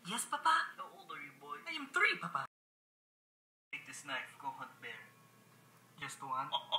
Yes, Papa. How old are you, boy? I am 3, Papa. Take this knife, go hunt bear. Just one.